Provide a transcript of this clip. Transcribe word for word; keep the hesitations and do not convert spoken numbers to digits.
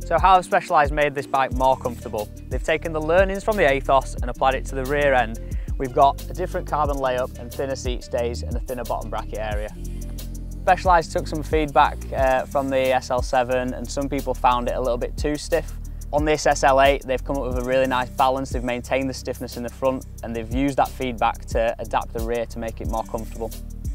So how have Specialized made this bike more comfortable? They've taken the learnings from the Athos and applied it to the rear end. We've got a different carbon layup and thinner seat stays and a thinner bottom bracket area. Specialized took some feedback uh, from the S L seven, and some people found it a little bit too stiff. On this S L eight, they've come up with a really nice balance. They've maintained the stiffness in the front, and they've used that feedback to adapt the rear to make it more comfortable.